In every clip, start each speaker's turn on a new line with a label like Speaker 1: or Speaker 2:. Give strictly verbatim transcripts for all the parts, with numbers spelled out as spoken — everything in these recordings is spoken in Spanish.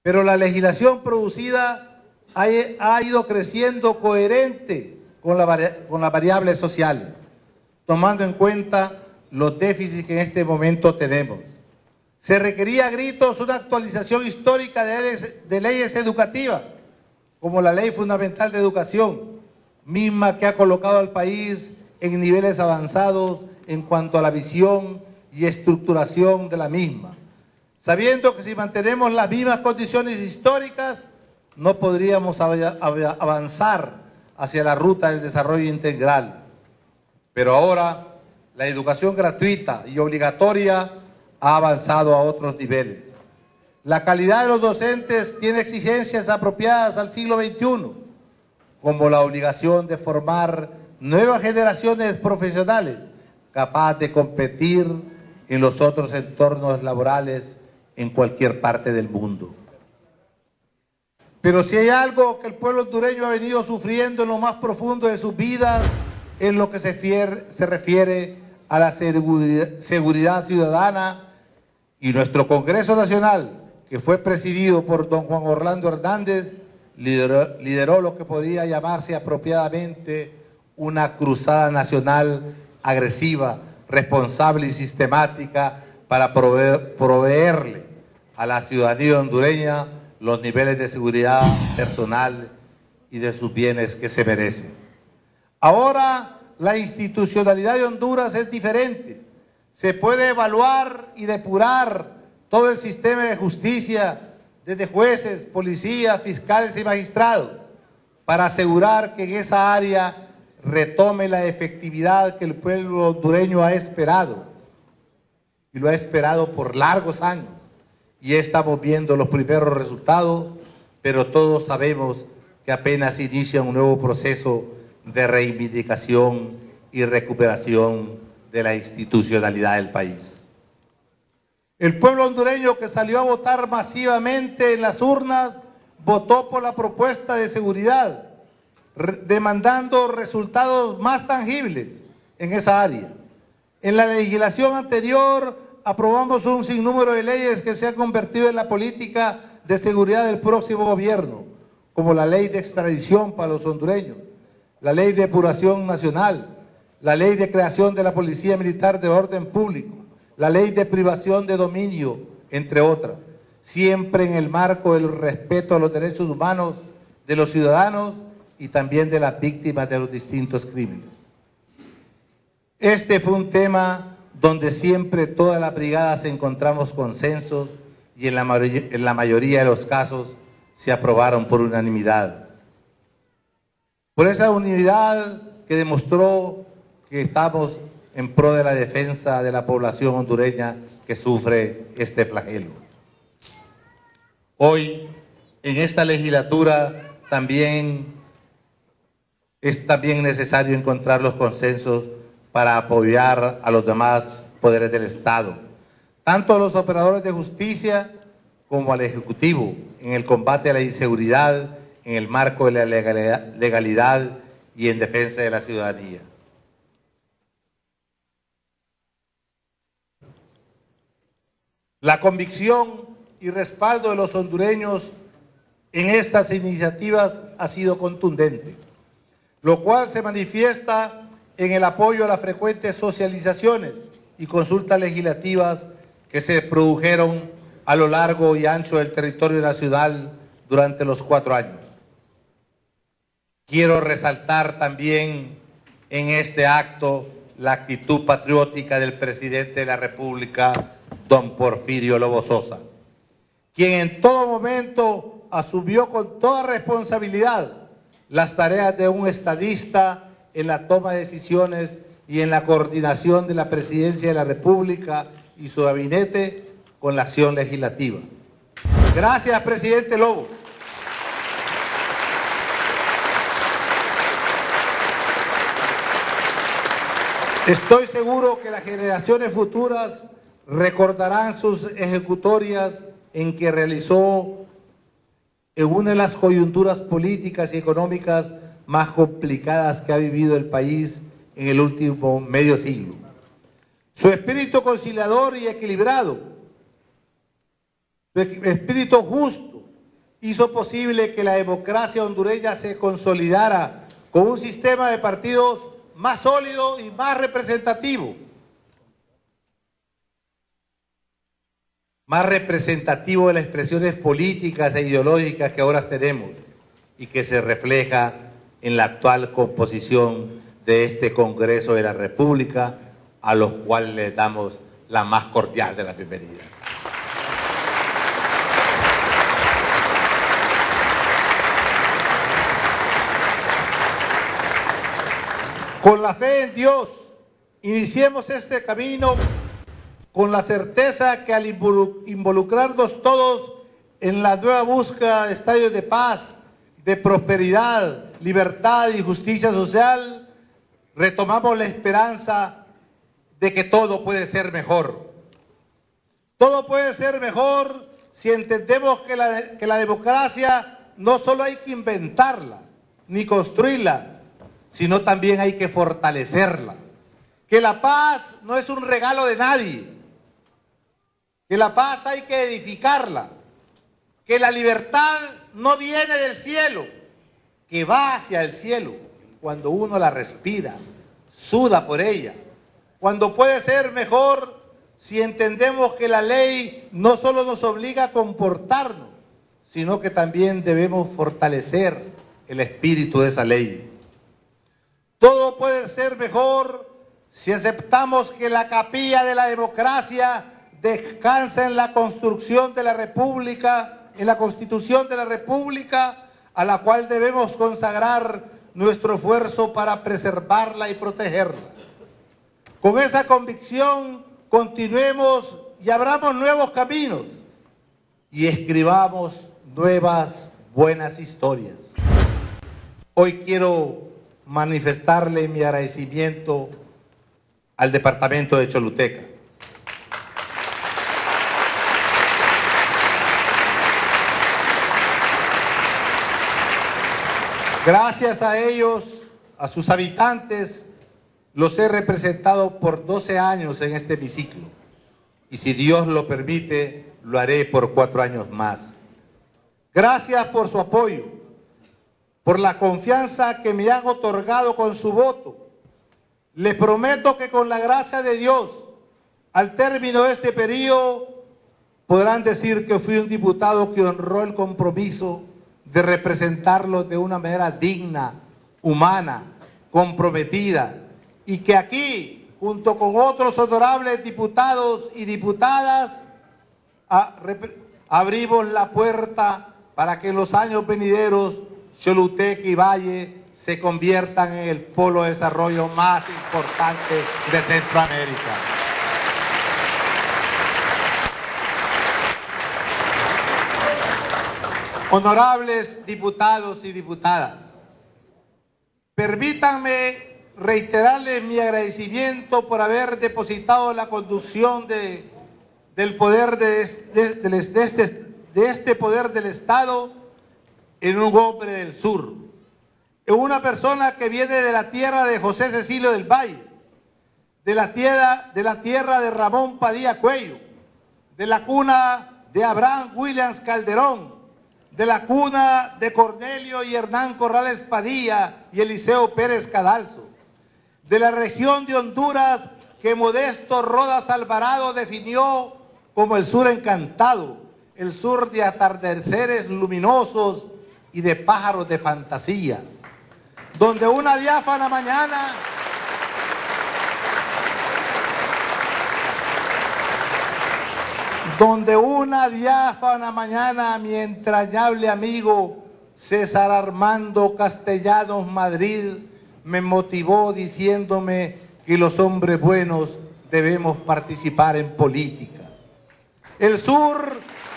Speaker 1: Pero la legislación producida ha, ha ido creciendo coherente con, la, con las variables sociales, tomando en cuenta los déficits que en este momento tenemos. Se requería a gritos una actualización histórica de leyes, de leyes educativas, como la Ley Fundamental de Educación, misma que ha colocado al país en niveles avanzados en cuanto a la visión y estructuración de la misma, sabiendo que si mantenemos las mismas condiciones históricas, no podríamos avanzar hacia la ruta del desarrollo integral. Pero ahora la educación gratuita y obligatoria ha avanzado a otros niveles. La calidad de los docentes tiene exigencias apropiadas al siglo veintiuno, como la obligación de formar nuevas generaciones profesionales capaces de competir en los otros entornos laborales en cualquier parte del mundo. Pero si hay algo que el pueblo hondureño ha venido sufriendo en lo más profundo de sus vidas, es lo que se, fier, se refiere a la seguridad, seguridad ciudadana, y nuestro Congreso Nacional, que fue presidido por don Juan Orlando Hernández, lideró, lideró lo que podría llamarse apropiadamente una cruzada nacional agresiva, responsable y sistemática para proveer, proveerle a la ciudadanía hondureña los niveles de seguridad personal y de sus bienes que se merecen. Ahora la institucionalidad de Honduras es diferente. Se puede evaluar y depurar todo el sistema de justicia, desde jueces, policías, fiscales y magistrados, para asegurar que en esa área retome la efectividad que el pueblo hondureño ha esperado, y lo ha esperado por largos años, y estamos viendo los primeros resultados, pero todos sabemos que apenas inicia un nuevo proceso de reivindicación y recuperación de la institucionalidad del país. El pueblo hondureño que salió a votar masivamente en las urnas, votó por la propuesta de seguridad, demandando resultados más tangibles en esa área. En la legislación anterior aprobamos un sinnúmero de leyes que se han convertido en la política de seguridad del próximo gobierno, como la ley de extradición para los hondureños, la ley de depuración nacional, la ley de creación de la Policía Militar de Orden Público, la ley de privación de dominio, entre otras, siempre en el marco del respeto a los derechos humanos de los ciudadanos y también de las víctimas de los distintos crímenes. Este fue un tema donde siempre todas las brigadas encontramos consensos y en la, en la mayoría de los casos se aprobaron por unanimidad. Por esa unidad que demostró que estamos en pro de la defensa de la población hondureña que sufre este flagelo. Hoy, en esta legislatura, también es también necesario encontrar los consensos para apoyar a los demás poderes del Estado, tanto a los operadores de justicia como al Ejecutivo, en el combate a la inseguridad, en el marco de la legalidad, legalidad y en defensa de la ciudadanía. La convicción y respaldo de los hondureños en estas iniciativas ha sido contundente, lo cual se manifiesta en el apoyo a las frecuentes socializaciones y consultas legislativas que se produjeron a lo largo y ancho del territorio nacional durante los cuatro años. Quiero resaltar también en este acto la actitud patriótica del presidente de la República, don Porfirio Lobo Sosa, quien en todo momento asumió con toda responsabilidad las tareas de un estadista en la toma de decisiones y en la coordinación de la Presidencia de la República y su gabinete con la acción legislativa. Gracias, presidente Lobo. Estoy seguro que las generaciones futuras recordarán sus ejecutorias en que realizó en una de las coyunturas políticas y económicas más complicadas que ha vivido el país en el último medio siglo. Su espíritu conciliador y equilibrado, su espíritu justo hizo posible que la democracia hondureña se consolidara con un sistema de partidos más sólido y más representativo. Más representativo de las expresiones políticas e ideológicas que ahora tenemos y que se refleja en la actual composición de este Congreso de la República, a los cuales les damos la más cordial de las bienvenidas. Con la fe en Dios, iniciemos este camino con la certeza que al involucrarnos todos en la nueva búsqueda de estadios de paz, de prosperidad, libertad y justicia social, retomamos la esperanza de que todo puede ser mejor. Todo puede ser mejor si entendemos que la, que la democracia no solo hay que inventarla, ni construirla, sino también hay que fortalecerla. Que la paz no es un regalo de nadie, que la paz hay que edificarla, que la libertad no viene del cielo, que va hacia el cielo cuando uno la respira, suda por ella, cuando puede ser mejor si entendemos que la ley no solo nos obliga a comportarnos, sino que también debemos fortalecer el espíritu de esa ley. Todo puede ser mejor si aceptamos que la capilla de la democracia descansa en la construcción de la República, en la Constitución de la República, a la cual debemos consagrar nuestro esfuerzo para preservarla y protegerla. Con esa convicción, continuemos y abramos nuevos caminos y escribamos nuevas buenas historias. Hoy quiero manifestarle mi agradecimiento al departamento de Choluteca. Gracias a ellos, a sus habitantes, los he representado por doce años en este hemiciclo. Y si Dios lo permite, lo haré por cuatro años más. Gracias por su apoyo, por la confianza que me han otorgado con su voto. Les prometo que con la gracia de Dios, al término de este periodo, podrán decir que fui un diputado que honró el compromiso de representarlos de una manera digna, humana, comprometida, y que aquí, junto con otros honorables diputados y diputadas, a, abrimos la puerta para que en los años venideros Choluteca y Valle se conviertan en el polo de desarrollo más importante de Centroamérica. Honorables diputados y diputadas, permítanme reiterarles mi agradecimiento por haber depositado la conducción de, del poder de, de, de, de, este, de este poder del Estado en un hombre del sur, en una persona que viene de la tierra de José Cecilio del Valle, de la tierra de, la tierra de Ramón Padilla Cuello, de la cuna de Abraham Williams Calderón, de la cuna de Cornelio y Hernán Corrales Padilla y Eliseo Pérez Cadalso, de la región de Honduras que Modesto Rodas Alvarado definió como el sur encantado, el sur de atardeceres luminosos y de pájaros de fantasía, donde una diáfana mañana donde una diáfana mañana mi entrañable amigo César Armando Castellanos Madrid me motivó diciéndome que los hombres buenos debemos participar en política. El sur,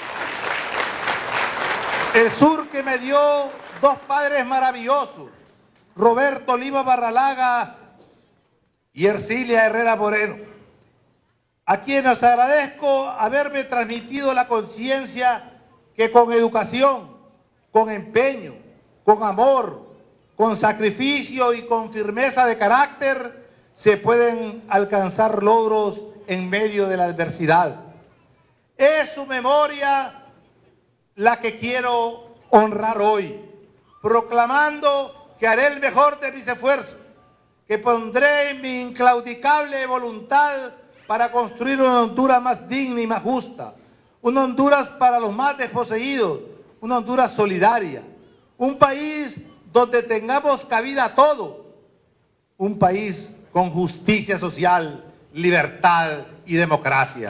Speaker 1: el sur que me dio dos padres maravillosos, Roberto Lima Barralaga y Ercilia Herrera Moreno, a quienes agradezco haberme transmitido la conciencia que con educación, con empeño, con amor, con sacrificio y con firmeza de carácter se pueden alcanzar logros en medio de la adversidad. Es su memoria la que quiero honrar hoy, proclamando que haré el mejor de mis esfuerzos, que pondré mi inclaudicable voluntad para construir una Honduras más digna y más justa, una Honduras para los más desposeídos, una Honduras solidaria, un país donde tengamos cabida a todos, un país con justicia social, libertad y democracia.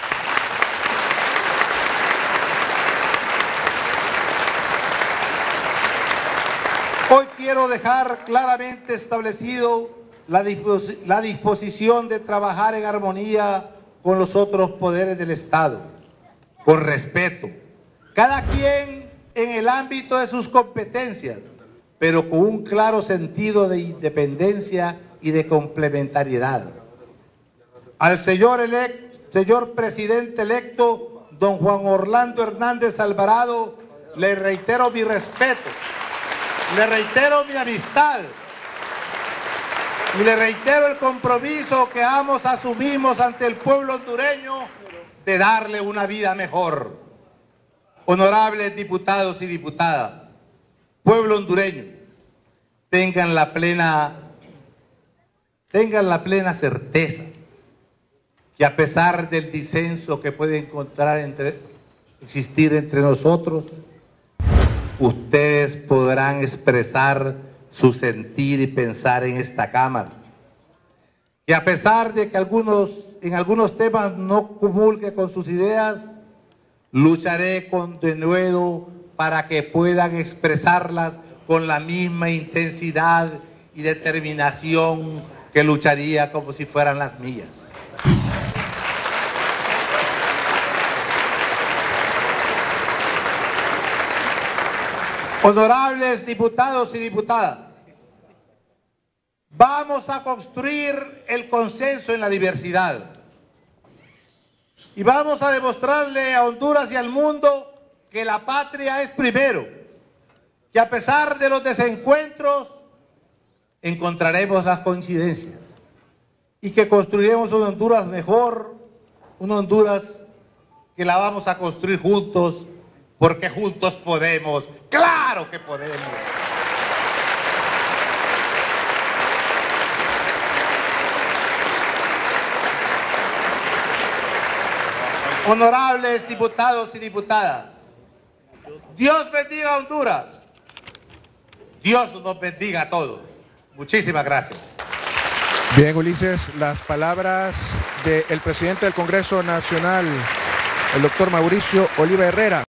Speaker 1: Hoy quiero dejar claramente establecido la, dispos la disposición de trabajar en armonía con los otros poderes del Estado, con respeto, cada quien en el ámbito de sus competencias, pero con un claro sentido de independencia y de complementariedad. Al señor, elect, señor presidente electo, don Juan Orlando Hernández Alvarado, le reitero mi respeto, le reitero mi amistad y le reitero el compromiso que ambos asumimos ante el pueblo hondureño de darle una vida mejor. Honorables diputados y diputadas, pueblo hondureño, tengan la plena, tengan la plena certeza que a pesar del disenso que puede encontrar entre, existir entre nosotros, ustedes podrán expresar su sentir y pensar en esta Cámara. Que a pesar de que algunos, en algunos temas no comulgue con sus ideas, lucharé con denuedo para que puedan expresarlas con la misma intensidad y determinación que lucharía como si fueran las mías. Honorables diputados y diputadas, vamos a construir el consenso en la diversidad y vamos a demostrarle a Honduras y al mundo que la patria es primero, que a pesar de los desencuentros encontraremos las coincidencias y que construiremos una Honduras mejor, una Honduras que la vamos a construir juntos, porque juntos podemos. ¡Claro que podemos! Honorables diputados y diputadas, Dios bendiga a Honduras, Dios nos bendiga a todos. Muchísimas gracias.
Speaker 2: Bien, Ulises, las palabras del presidente del Congreso Nacional, el doctor Mauricio Oliva Herrera.